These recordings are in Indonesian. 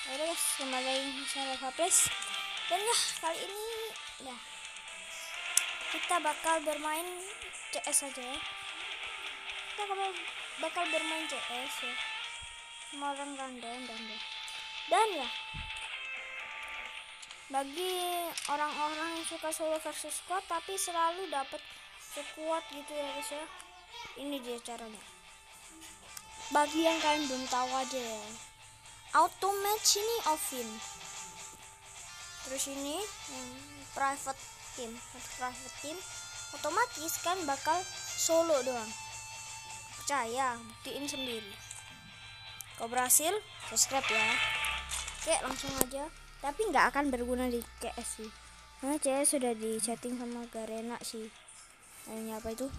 Oke guys, kembali lagi sama Fabris. Dan ya, kali ini ya kita bakal bermain CS aja ya. Kita bakal bermain CS ya, sama orang random dan ya, bagi orang-orang yang suka solo versus squad tapi selalu dapat squad gitu ya guys ya, ini dia caranya. Bagi yang kalian belum tahu aja ya, auto match ini offin, terus ini private team otomatis kan bakal solo doang. Percaya, buktiin sendiri. Kau berhasil, subscribe ya. Oke, langsung aja. Tapi nggak akan berguna di CS sih, karena CS sudah di chatting sama Garena sih. Namanya apa itu,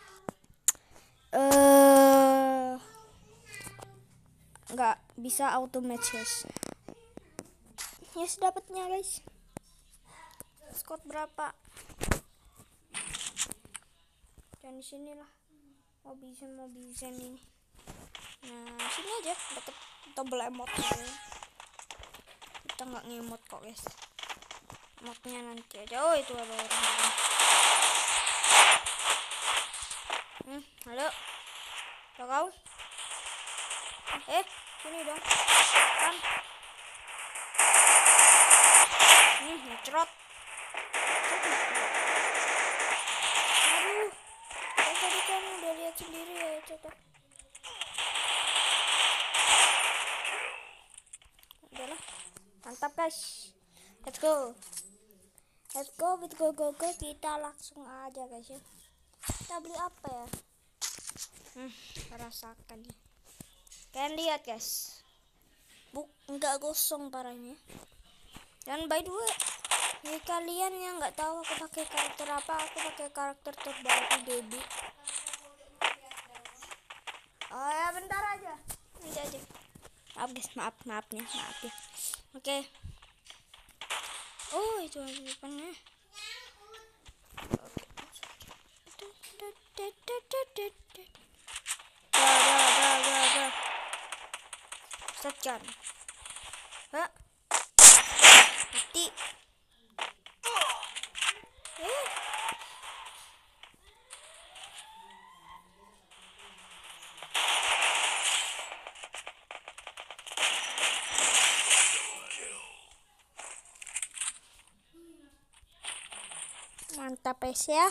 nggak bisa auto match guys. Yes, dapatnya guys. Squad berapa? Dan di sinilah mobizen ini. Nah, sini aja dapat double emote ya. Kita nggak ngemot kok guys. Emotnya nanti aja. Oh, itu ada orang. Halo. Kau? Sini dong. Kan. Ngecrot. Aduh. Tadi kan udah lihat sendiri ya itu tuh. Udahlah. Mantap guys. Let's go. Kita langsung aja guys ya. Kita beli apa ya? Rasakan nih. Kalian lihat guys. Enggak gosong parahnya. Dan by the way, bagi kalian yang nggak tahu aku pakai karakter apa, aku pakai karakter terbaru Debbie. Oh ya, bentar aja. Nanti aja. Maaf guys, maaf ya. Oke. Oh, itu aja depannya. Ga. Secan. Mati. Mantap guys ya.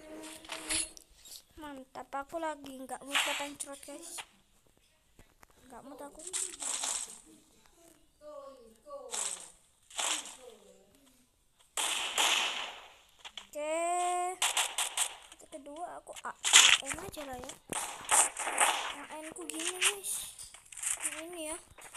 Mantap, aku lagi nggak mau pencrot guys. Nggak mau takut. Oke, itu kedua aku AN aja lah ya. AN ku gini guys, ini ya.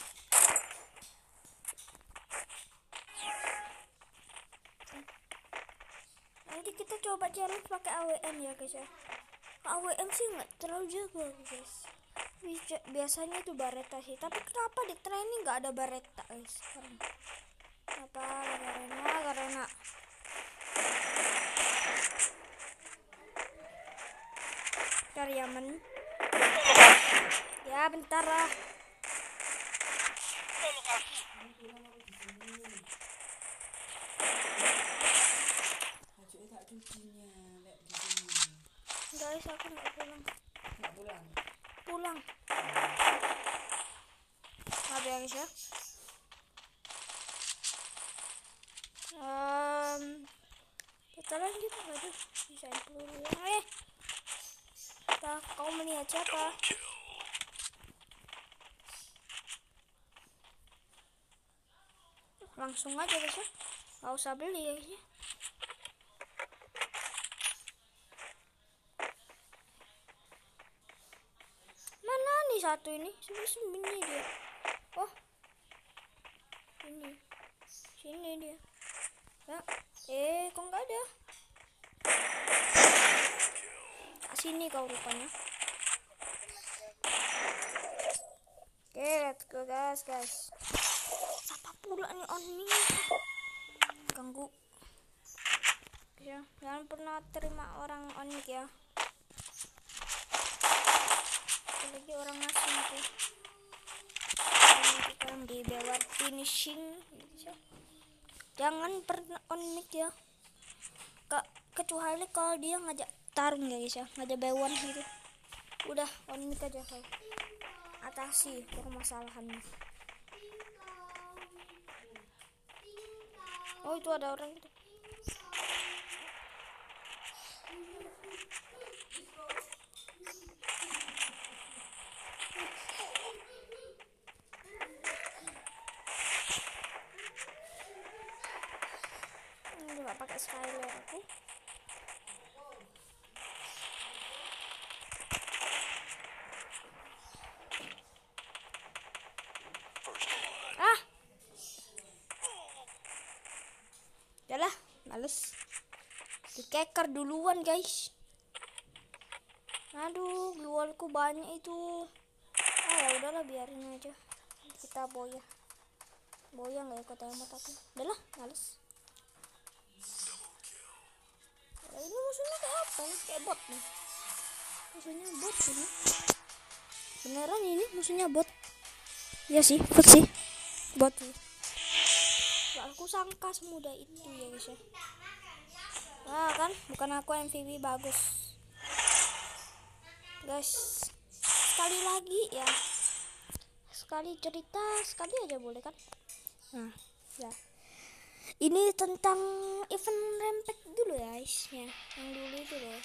Nanti kita coba challenge pakai AWM ya guys ya. AWM sih nggak terlalu jago guys. Biasanya itu Baretta sih, tapi kenapa di training nggak ada Baretta guys? Apa Garena? Yaman. Ya bentar lah. Guys, aku nggak pulang. Maaf ya guys ya. Kita lanjut aja. Bisa peluru. Kau melihat siapa? Langsung aja guys ya. Gak usah beli ya guys ya. Mana nih satu ini? Sembunyi dia. Oh, ini. Sini dia. Ya. Kok nggak ada? Sini kau rupanya. Oke, let's go guys. Siapa pula nih Oni? Ganggu. Ya, jangan pernah terima orang Onik ya. Apalagi orang asing tuh. Di BWT finishing gitu ya. Jangan pernah on mic ya, kecuali kalau dia ngajak tarung ya guys ya, ngajak bewan gitu. Udah on mic aja kalau atasi permasalahannya. Oh itu ada orang itu. Nggak pakai skyler aku. Yalah, males. Dikeker duluan guys. Aduh, glualku banyak itu. Ya udahlah, biarin aja. Kita boya nggak ikut emot aku. Udahlah, males. Ini musuhnya kayak apa nih? Kayak bot nih. Musuhnya bot ini. Beneran ini musuhnya bot. Ya sih, bot sih. Bot sih. Gak aku sangka semudah itu ya guys ya. Nah kan, bukan aku MVP bagus. Guys, sekali lagi ya. Sekali cerita, sekali aja boleh kan? Nah, ya. Ini tentang event rempet dulu ya guys ya. Yang dulu itu loh.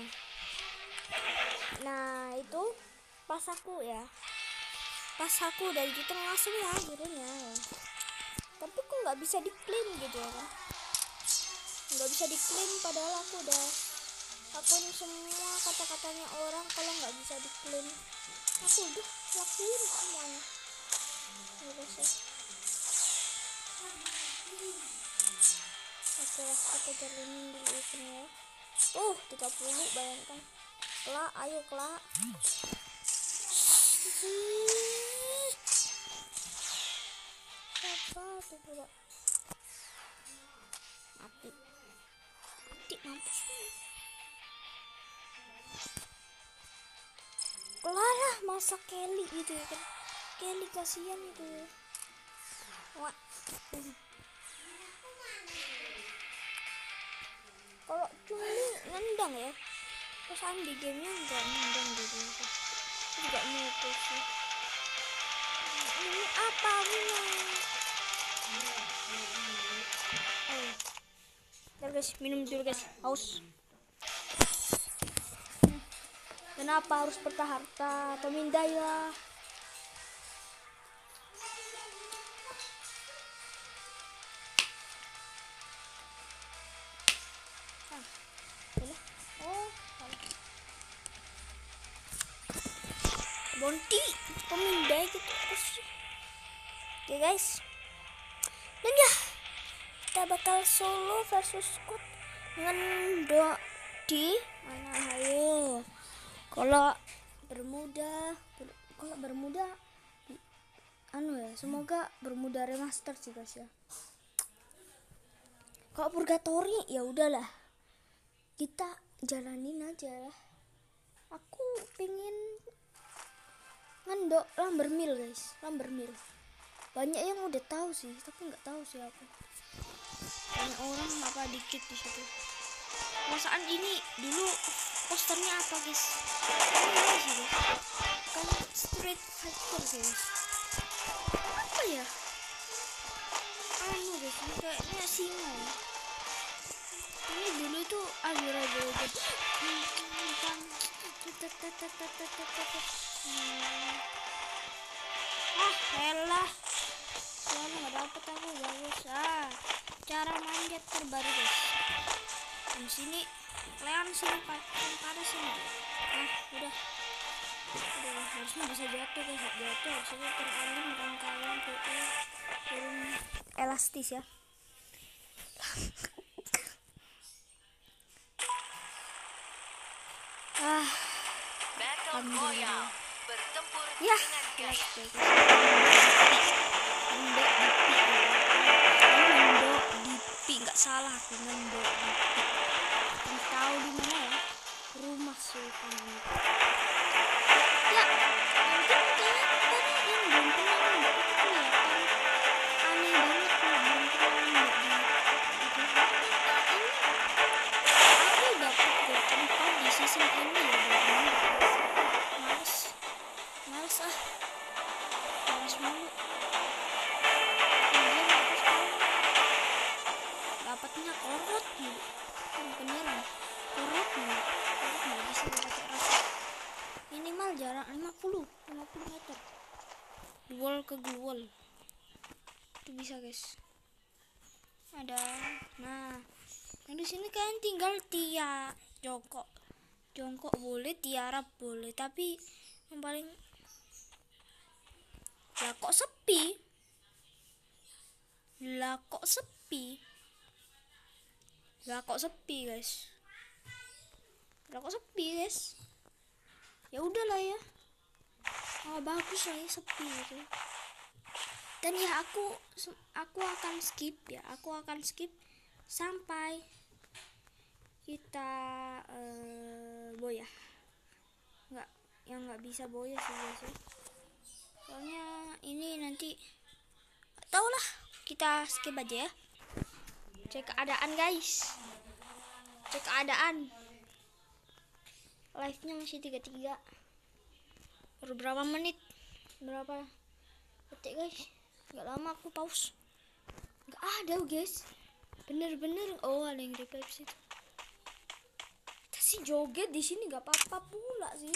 Nah itu pas aku dari di tengah semua akhirnya ya. Tapi kok nggak bisa diklaim gitu ya kan? Nggak bisa diklaim padahal aku udah akun semua kata-katanya orang. Kalau nggak bisa diklaim aku udah lakuin semuanya ya guys ya. Oke lah, kita jalanin dulu eventnya. 30 bayangkan. Kelak, ayo kelak. Apa tuh pula? Mati mampus. Kelar lah, masa Kelly gitu ya kan. Kelly kasihan itu. Wah. Kalau Cumi nendang ya, terus Andi gamenya nggak nendang gitu. Juga mutus sih. Ini apa guna? Guys, minum dulu guys, haus. Kenapa harus peta harta atau mindaya? Bonti pemindai gitu terus. Oke guys, dan ya kita bakal solo versus squad dengan di mana? Ayo, kalau bermuda semoga bermuda remaster sih guys ya. Kalau purgatory ya udahlah, kita jalanin aja lah. Aku pengen ngendok Lambermill guys, Lambermill. Banyak yang udah tahu sih, tapi nggak tahu sih aku. Banyak orang apa dikit di situ. Perasaan ini dulu posternya apa guys? Ini sih guys, kan Street Fighter guys. Apa ya? Guys, ini kayaknya singa. Ini dulu itu agar-agar elah nggak dapet aku bagus. Cara manjat terbaru guys. Di sini Leon sini pada sini. Udah harusnya bisa jatuh guys. Jatuh harusnya terangin rangkaian turun elastis ya. Royal bertempur ya, dengan gaya. Ngendok Dipi, nggak salah aku ngendok Dipi. Kamu tahu di mana ya? Rumah Sultan ini. Ya, mungkin kelihatan yang belum pernah ngendok itu kelihatan. bisa guys. Ada. Nah, di sini kalian tinggal jongkok boleh, tiarap boleh, tapi yang paling lah kok sepi guys. Ya udahlah ya. Bagus lah ya, sepi gitu. Dan ya aku akan skip sampai kita boya. Nggak bisa boya sih guys ya. Soalnya ini nanti tau lah, kita skip aja ya. Cek keadaan guys. Live nya masih 33. Baru berapa menit, berapa detik guys. Nggak lama aku pause. Nggak ada guys, bener-bener. Ada yang replay situ. Kita sih joget di sini nggak apa-apa pula sih.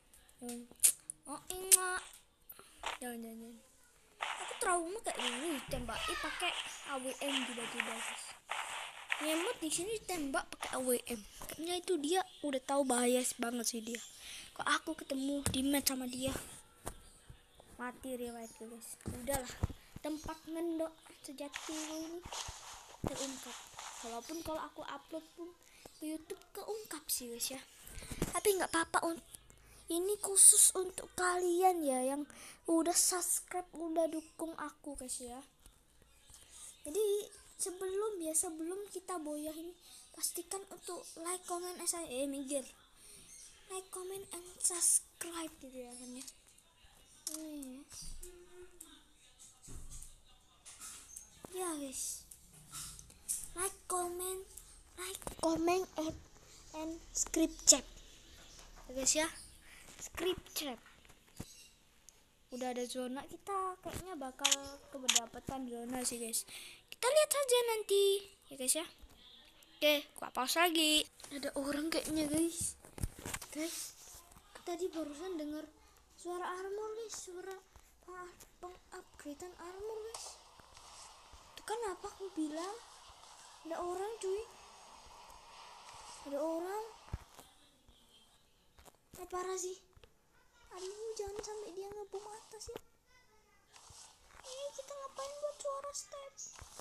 Enggak, jangan. Aku trauma kayak dulu ditembaki pakai AWM tiba-tiba guys. Nyemot di sini ditembak pakai AWM. Kayaknya itu dia udah tahu bahaya banget sih dia. Kok aku ketemu di match sama dia, mati riwayatku guys. Udahlah, tempat ngendok sejati ini terungkap. Walaupun kalau aku upload pun ke YouTube keungkap sih guys ya. Tapi nggak apa-apa, ini khusus untuk kalian ya yang udah subscribe, udah dukung aku guys ya. Jadi sebelum kita boyah ini, pastikan untuk like, comment, like, comment, and subscribe gitu ya kan ya. Ya guys, like, comment, and script chat ya guys ya. Script chat. Udah ada zona, kita kayaknya bakal kedapatan zona sih guys. Kita lihat saja nanti ya guys ya. Oke, gua pause lagi. Ada orang kayaknya guys. Tadi barusan dengar suara armor guys, suara pengupgradean armor guys. Itu kan apa aku bilang ada orang cuy. Ada orang. Parah sih. Aduh, jangan sampai dia ngebom atas ya. Kita ngapain buat suara step?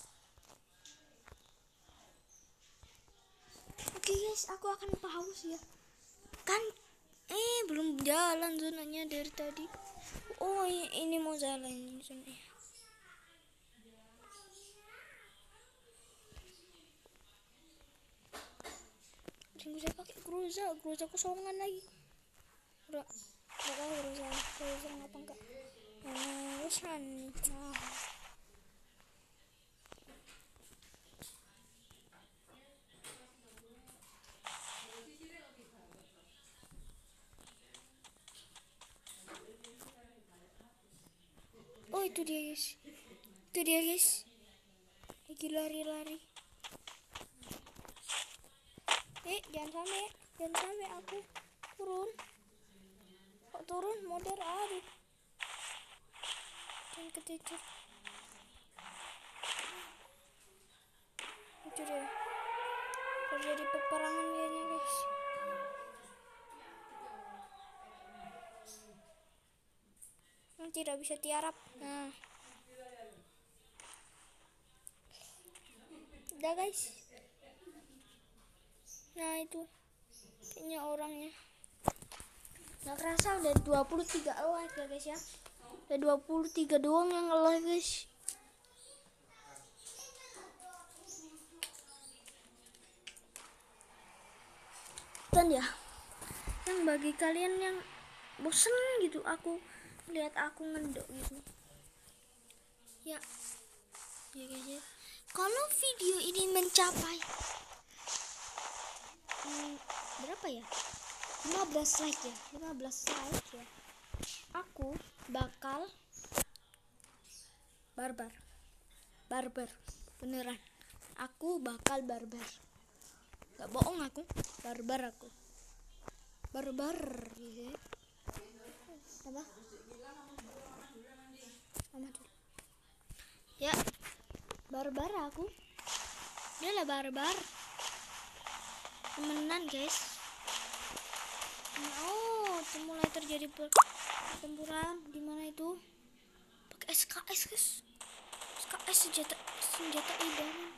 Oke guys, aku akan pause ya. Kan belum jalan zonanya dari tadi. Ini mau jalan zonanya. Saya pakai Groza kosongan lagi. Udah tahu Groza ngapa enggak? Itu dia guys. Lagi lari. Jangan sampai aku turun. Kok turun modern, aduh. Jangan ketidur. Itu dia. Terjadi peperangan kayaknya guys. Tidak bisa tiarap. Nah, udah guys. Nah itu kayaknya orangnya. Nggak kerasa udah 23 like ya guys ya. Udah 23 doang yang nge-like guys. Dan ya, yang bagi kalian yang bosen gitu aku lihat aku ngendok gitu ya guys ya. Kalau video ini mencapai berapa ya, 15 like ya, aku bakal barbar beneran. Aku bakal barbar, gak bohong, aku barbar gitu ya. Apa? Mama dulu. Ya, barbar aku. Dia lah barbar. Temenan guys. Oh, mulai terjadi pertempuran. Di mana itu? Pakai SKS guys. SKS senjata idaman.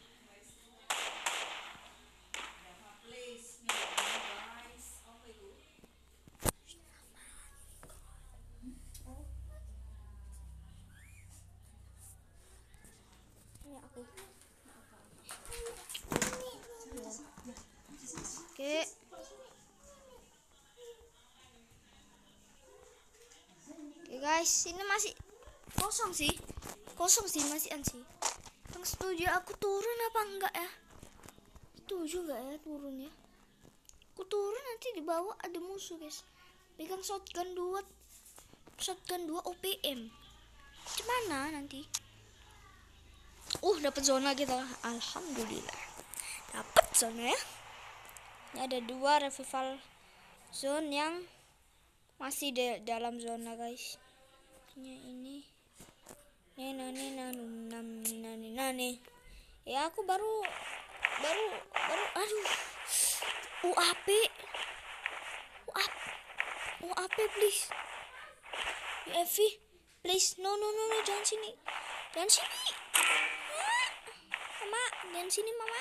Ini aku. Oke. Oke guys, ini masih kosong sih masih ansih. Yang setuju aku turun apa enggak ya? Setuju enggak ya turun ya? Aku turun nanti di bawah ada musuh guys. Pegang shotgun 2 OPM. Gimana nanti? Dapat zona kita. Alhamdulillah. Dapat zona ya. Ini ada 2 revival zone yang masih dalam zona guys. Ini nih. Ya aku baru aduh. UAP please. UAV please. No, jangan sini. Mama, jangan sini mama.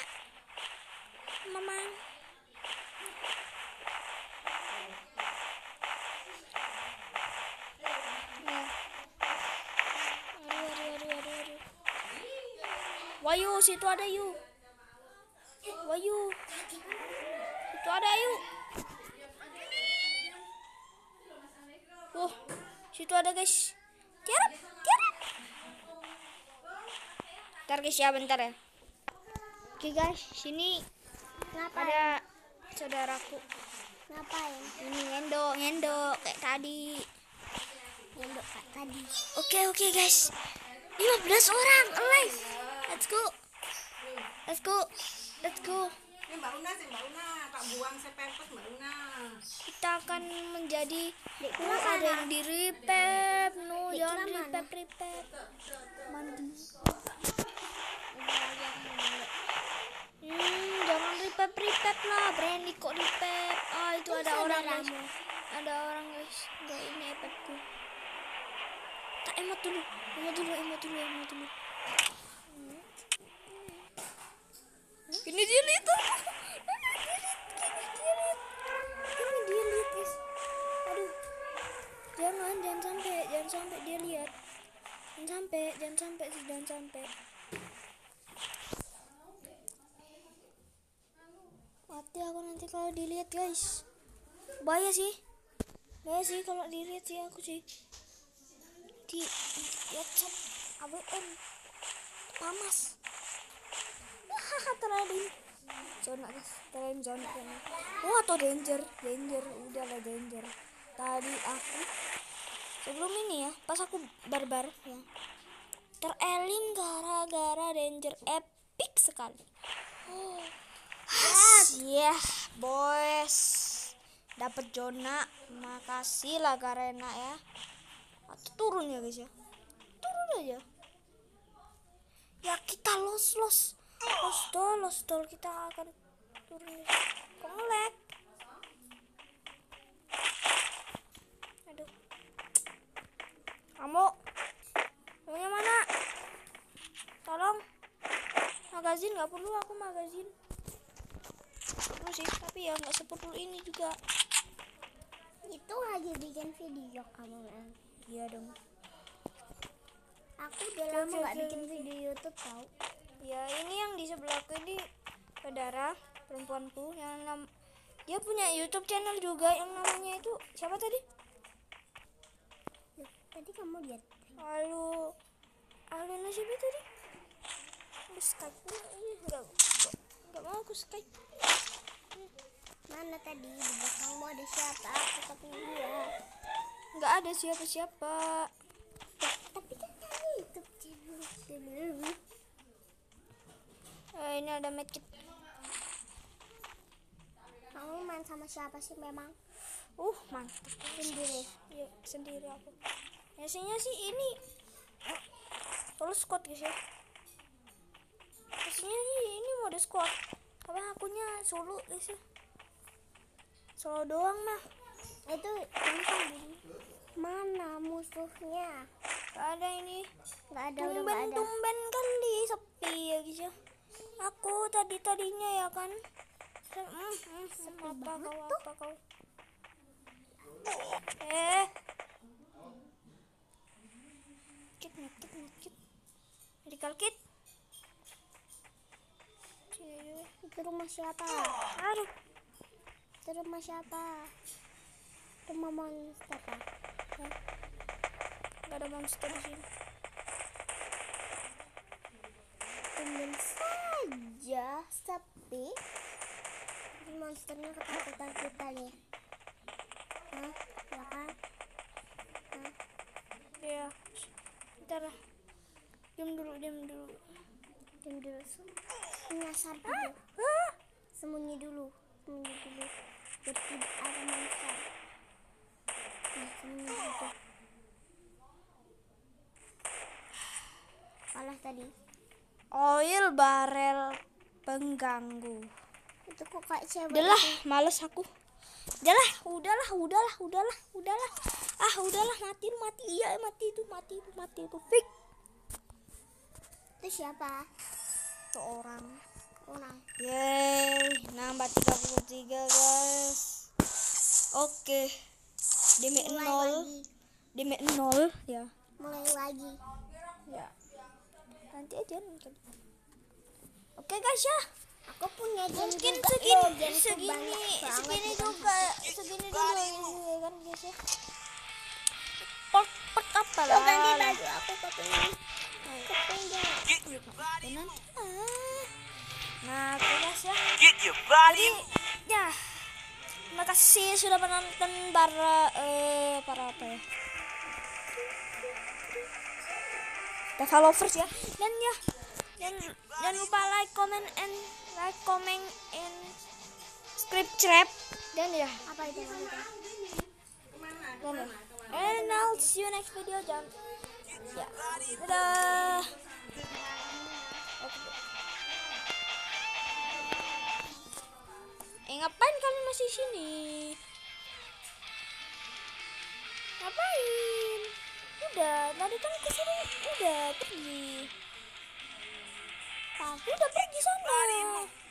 Wayu, situ ada yuk. Situ ada yuk. Situ ada guys. Tiarap. Bentar guys ya, bentar ya. Oke guys, sini ada saudaraku. Ngapain? Ini ngendok kayak tadi. Oke guys. 15 orang alive. Let's go. Ini Mbak Una, tak buang sepempes Mbak Una. Kita akan menjadi ada yang di repep. No, jangan repep. Mandi. Jangan repep lah. Berani kok repep. Itu ada orang guys. Enggak, ini epepku. Tak emot dulu. Ini dia lihat guys. Aduh, jangan sampai dia lihat. Jangan sampai. Mati aku nanti kalau dilihat guys. Bahaya sih kalau dilihat sih aku sih. Di WhatsApp AWM panas. Terlalu zona guys, atau danger, udahlah danger. Tadi aku sebelum ini ya, pas aku barbar ya, terelim gara-gara danger epic sekali. Boys, dapat zona, makasih lah Garena ya. Atau turun ya guys ya, turun aja. Ya kita los dol kita akan turun. Kok nge-lag? Aduh. Kamu maunya mana? Tolong. Magazin nggak perlu, aku magazin. Perlu sih, tapi ya nggak seperlu ini juga. Itu lagi bikin video kamu kan? Iya dong. Aku udah lama nggak bikin video YouTube tahu. Ya ini yang di sebelahku ini saudara perempuanku yang dia punya YouTube channel juga yang namanya itu siapa tadi? Tadi kamu lihat. Aluna siapa tadi? Skype nggak mau aku Skype. Mana tadi di belakangmu ada siapa? Aku ketemu dia. Nggak ada siapa-siapa. Tapi kan ada YouTube channel. Ini ada medkit. Kamu main sama siapa sih memang? Mantap. Sendiri. Ya, sendiri aku. Biasanya sih ini full squad guys ya. aslinya ini mode squad. Tapi akunnya solo guys ya. Solo doang mah. Itu mana musuhnya? Gak ada ini. Nggak ada, udah nggak ada. Tumben kali sepi ya guys ya. Aku tadinya ya kan. Apa kau? Kit. Medical kit. Itu rumah siapa? Aduh. Itu rumah siapa? Rumah monster apa? Gak ada monster di sini. Tumben saja sepi. Monsternya ketakutan kita nih. Hah? Ya kan? Hah? Ya. Bentar. Diam dulu. Diam dulu. Nyasar dulu. Sembunyi dulu. Biar tidak ada monster. Nah, sembunyi dulu. Kalah tadi. Oil barel pengganggu. Itu kok kayak cewek. Udahlah, males aku. Udahlah. Udahlah, mati. Iya, mati itu. Fix. Itu siapa? Itu orang. Yeay. Yeay, nambah 33 guys. Oke. Damage Mulai 0 ya. Mulai lagi. Ya. Nanti aja nonton. Oke guys ya. Aku punya game Mungkin juga. segini dulu ya kan guys ya. Part apa lah. Ganti baju aku kepengen. Nah, oke guys ya. Get your body. Jadi ya, terima kasih sudah menonton para apa ya, developers ya. Dan ya, jangan lupa like, comment, and subscribe. Dan ya, Apa itu? and I'll see you next video. Jangan ya, dadah. Ngapain kalian masih sini? Ngapain? Udah, tadi kan aku suruh udah pergi. Udah pergi sana.